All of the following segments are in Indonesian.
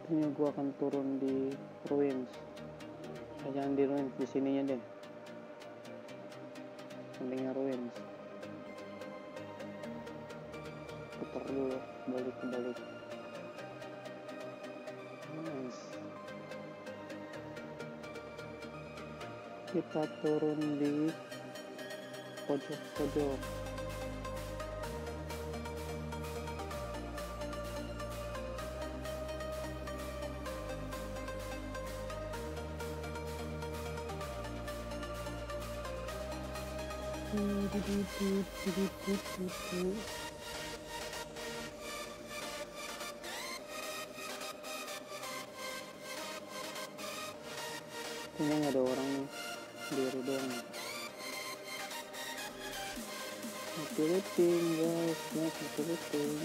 Ini gua akan turun di ruins. Jangan di ruins, di sininya deh. Sampingnya ruins. Putar dulu, balik. Nice. Kita turun di pojok. Kayaknya nggak ada orang nih, diri doang. Piloting guys, piloting.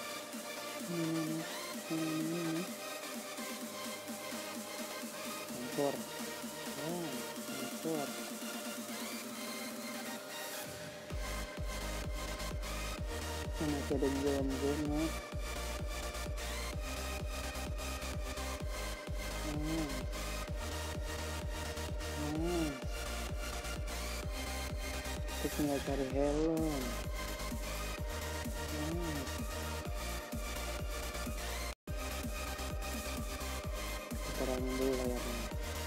Sensor. Sensor. Masih ada dalam zona. Kita tinggal cari helm. Kita terangin dulu layarnya.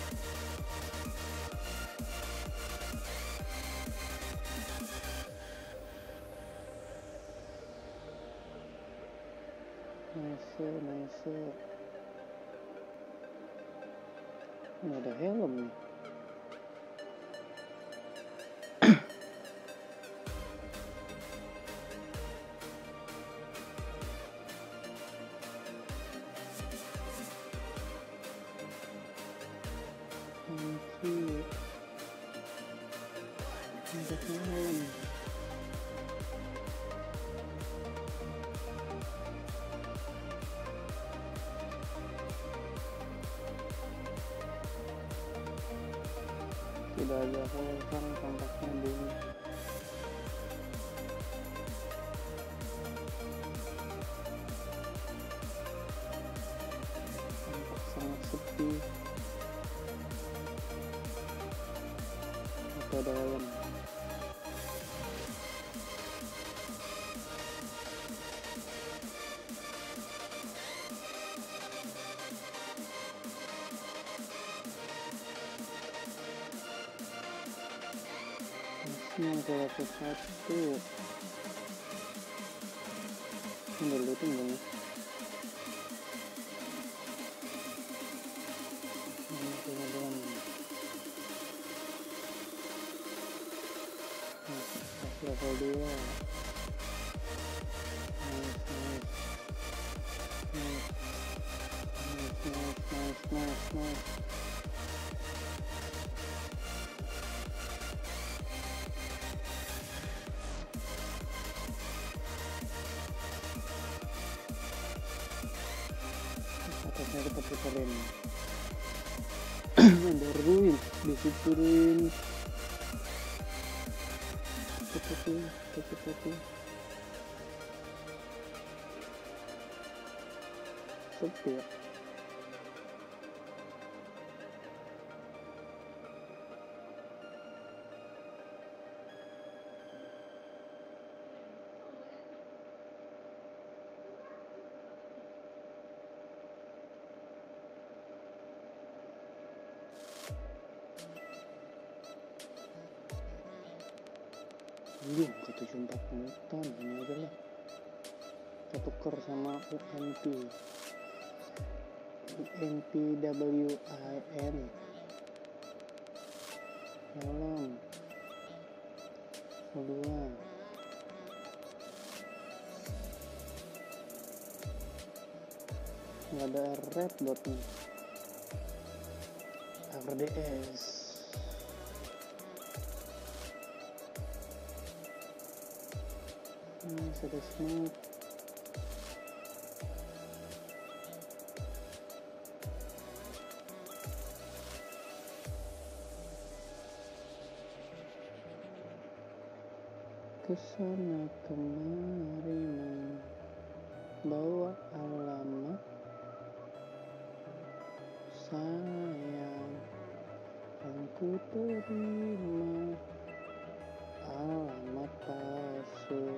Nice. Ini ada helm nih. Ada helm. Tidak ada orang tampaknya di tampak sangat sepi. Itu ada helm. Ini ada satu. Ini dulu tuh gimana? Ini kemudian level 2. Nice. Atasnya kita puterin. Ada ruins, di situ ruins. Seperti sepi ya. Belum ke 74 ton, ini aja lah. Kita tuker sama UMPWIN. Helm kedua. Nggak ada red dotnya. RDS. Sudah smooth. Kesana kemari bawa alamat sayang, yang ku terima alamat palsu,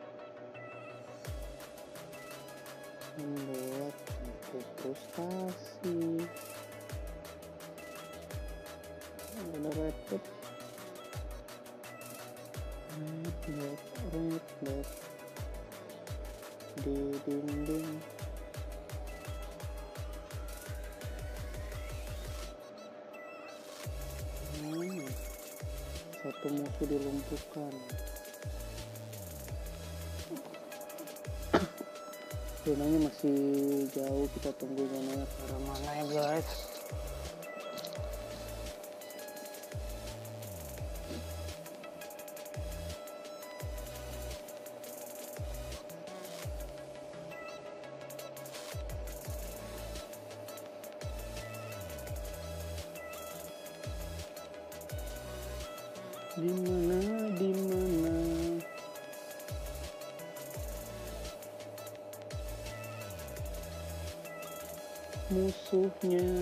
membuat aku frustasi. Ada repot, red di dinding. Satu musuh dilumpuhkan. Zonanya masih jauh, kita tunggu zonanya ke arah mana ya guys. Di mana musuhnya?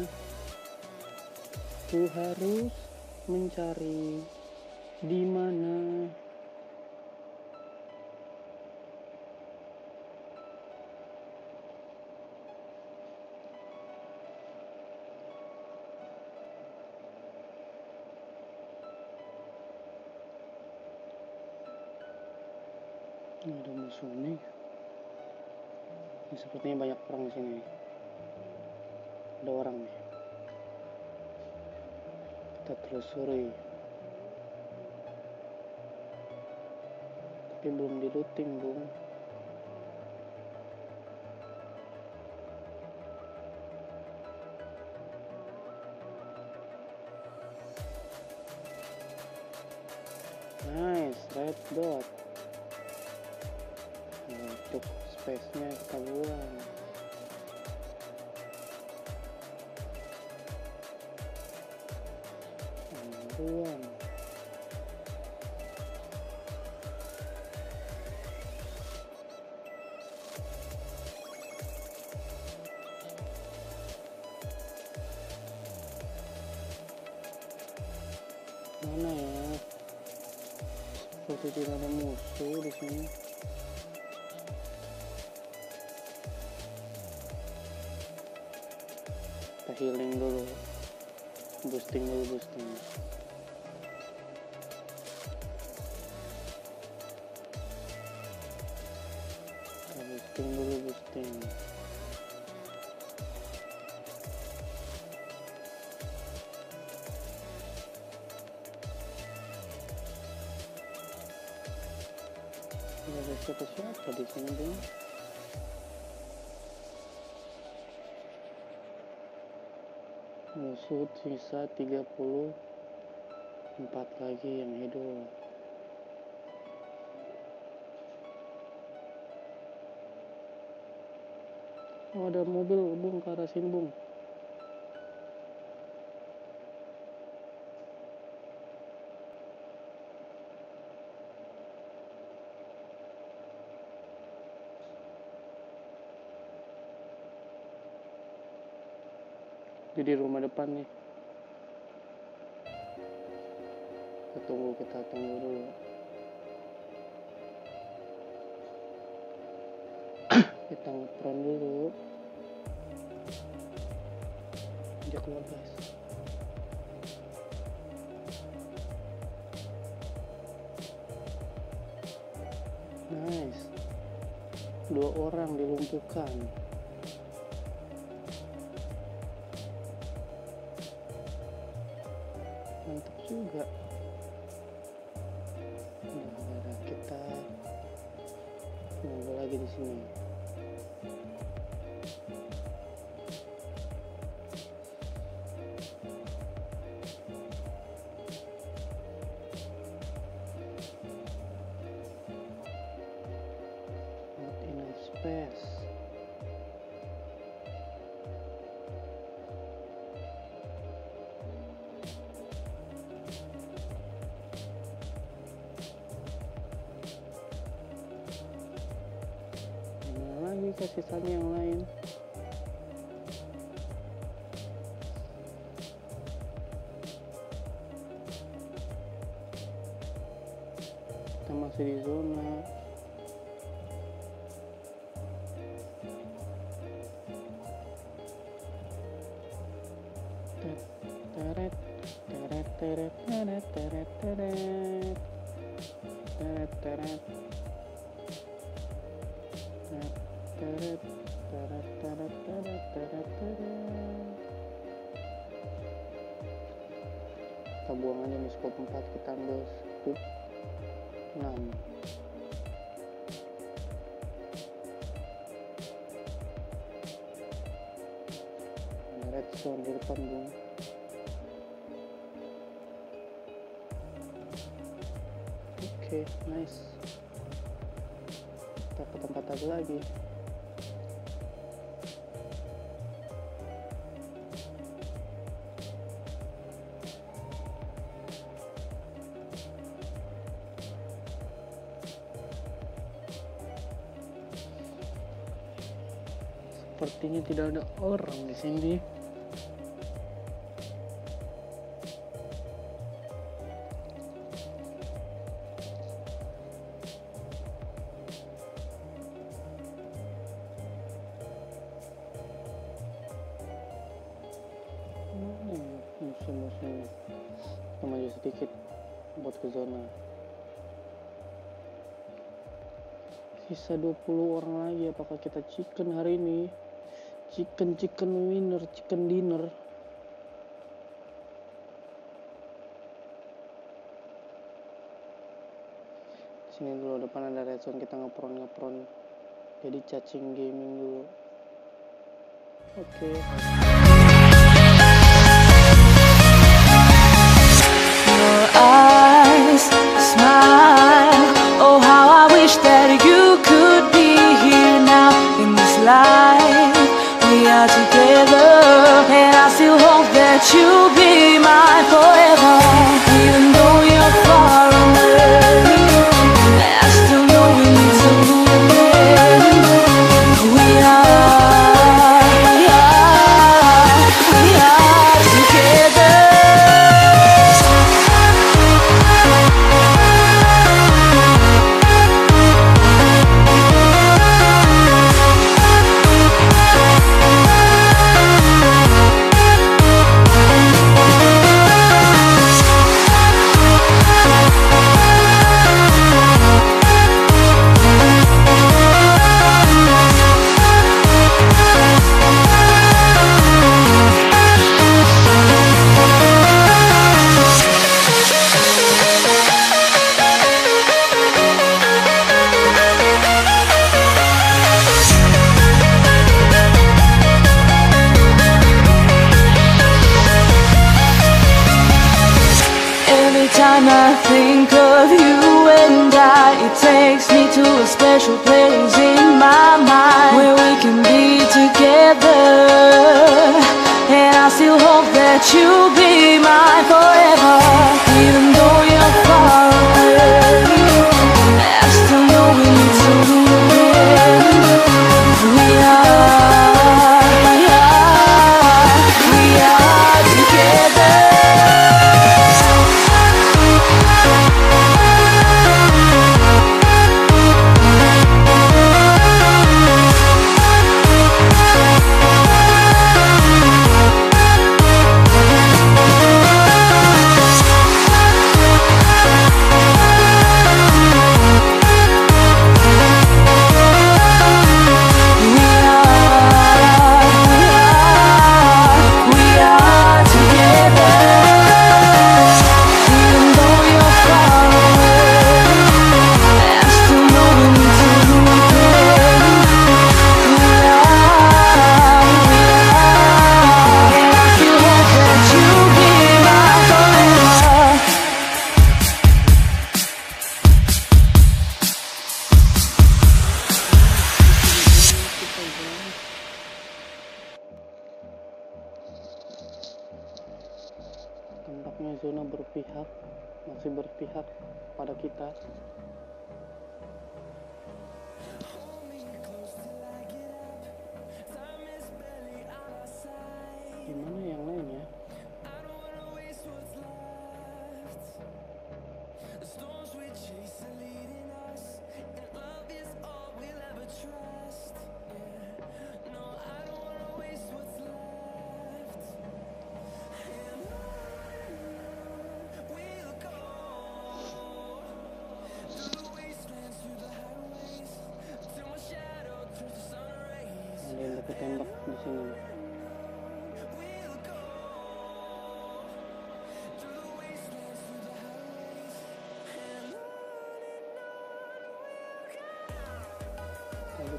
Ku harus mencari di mana. Ini ada musuh nih. Ini sepertinya banyak orang di sini. Ada orang nih. Kita telusuri. Tapi belum di-looting, Bung. Nice, red dot. Untuk space-nya kita buang. Buang. Mana ya? Seperti tidak ada musuh di sini. Kita healing dulu, boosting dulu, boosting. Kita boosting dulu, boosting. Tidak ada siapa-siapa di sini, Bung. Musuh sisa 34 lagi yang hidup. Oh, ada mobil, Bung, ke arah sini, Bung. Di rumah depan nih. Kita tunggu dulu. Kita nge-prone dulu. Dia keluar, guys. Nice. 2 orang dilumpuhkan. Mantap juga. Nah, kita nunggu lagi di sini. Not enough space. Kasih sisanya yang lain. Kita masih di zona. Teret teret teret teret teret teret teret teret teret teret teret teret teret teret. Kita buang aja nih scope 4, kita ambil scope 6. Ada red zone di depan bung. Oke, nice. Kita ke tempat tadi lagi. Sepertinya tidak ada orang di sini. Musuh-musuhnya. Kita maju sedikit buat ke zona. Sisa 20 orang lagi. Apakah kita chicken hari ini? Chicken winner, chicken dinner. Sini dulu depan ada red zone, kita ngepron. Jadi cacing gaming dulu. Oke. Your eyes smile. Oh, how I wish that you could be here now in this life. We are together, and I still hope that you'll be mine forever. Even though you're far away, I still know we need to move in. We are together. Time I think of you and it takes me to a special place in my mind where we can be together, and I still hope that you'll be mine forever. Even though you're far away, I still know we need to move in. We are together. Tampaknya zona masih berpihak pada kita. Gimana yang lainnya? The storms we chase are leading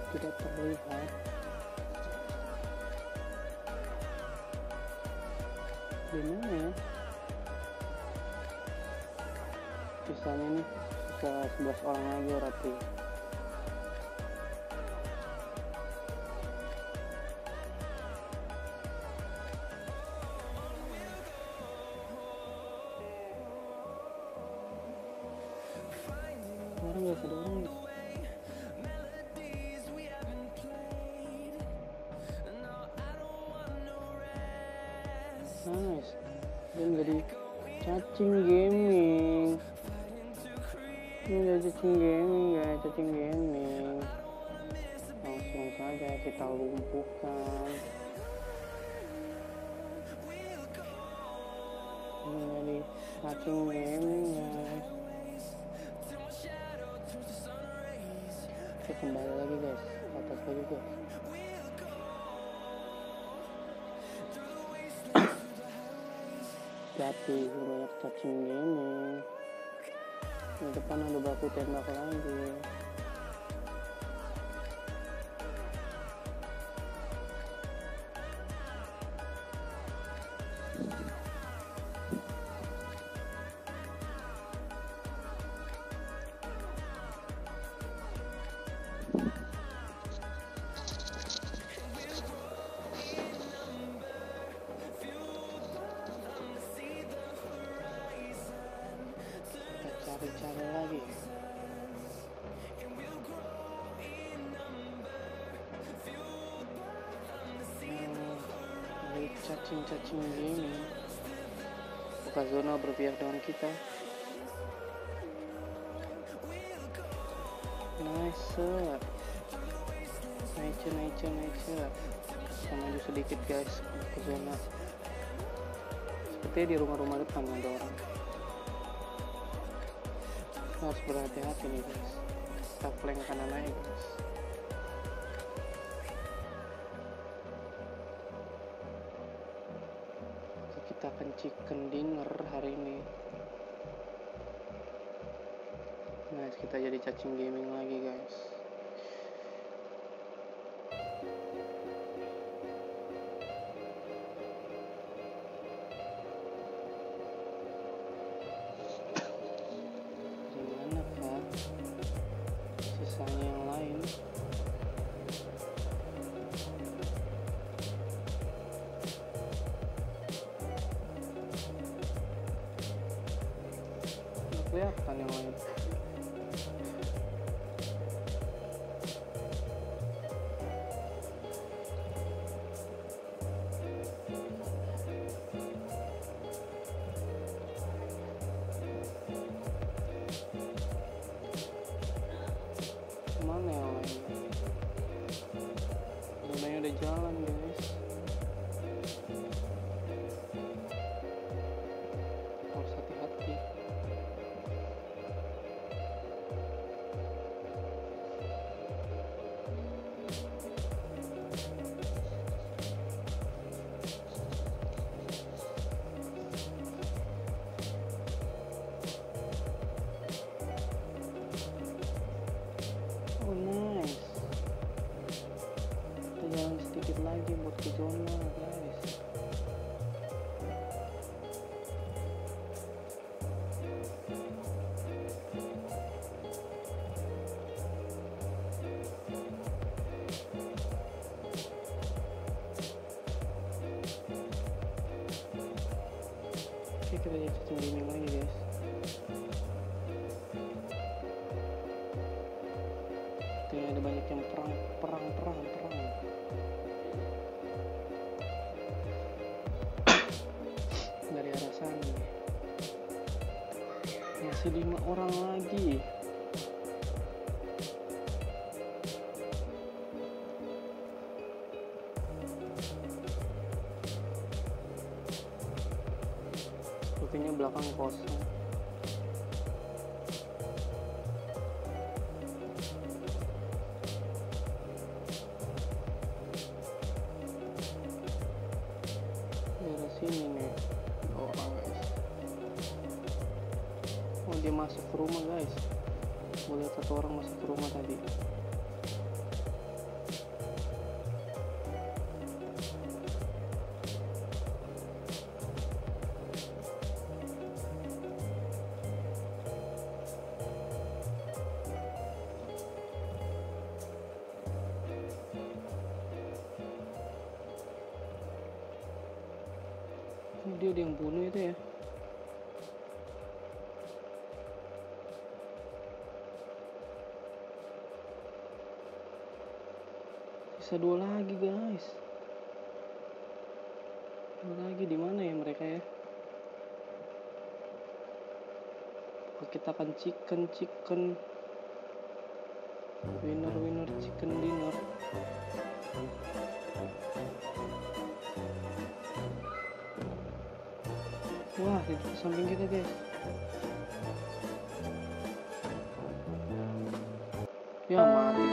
tidak terlihat. Di mana ya? Sisanya nih sisa 11 orang lagi berarti. Orang gak ada orang. Nice. Dan jadi cacing gaming. Ini jadi cacing gaming guys, cacing gaming. Langsung saja kita lumpuhkan. Ini jadi cacing gaming guys. Kita kembali lagi guys, ke atas lagi guys. Hati banyak cacing gaming. Di depan ada baku tembak lagi. Cari lagi. Cacing ini buka zona berpihak dengan kita. Nice. Kita maju sedikit guys ke zona. Seperti di rumah-rumah depan ada orang. Harus berhati-hati nih guys. Kita flank kanan aja guys. Kita akan chicken dinner hari ini. Nice, kita jadi cacing gaming lagi guys. Sisanya yang lain. Nggak kelihatan yang lain. Mana yang lain? Zonanya udah jalan guys. Harus hati-hati. Oh nice. Kita jalan sedikit lagi buat ke zona guys. Oke, kita jadi cacing gaming lagi guys. Sepertinya ada banyak yang perang. Dari arah sana. Masih 5 orang lagi. Sepertinya belakang kosong. Daerah sini nih ada orang guys. Oh dia masuk ke rumah guys. Gue lihat satu orang masuk ke rumah tadi. dia udah yang bunuh itu ya. Sisa 2 lagi guys. 2 lagi, di mana ya mereka ya? Kita akan chicken winner chicken dinner. Wah, di samping kita guys. Ya mati